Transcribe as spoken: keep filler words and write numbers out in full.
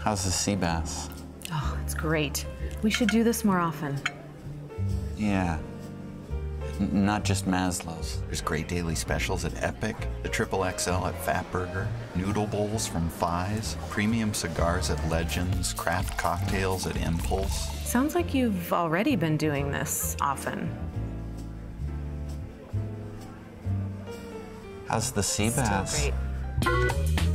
How's the sea bass? Oh, it's great. We should do this more often. Yeah. N not just Maslow's. There's great daily specials at Epic, the Triple X L at Fatburger, noodle bowls from Fies, premium cigars at Legends, craft cocktails at Impulse. Sounds like you've already been doing this often. How's the sea bass? Still great.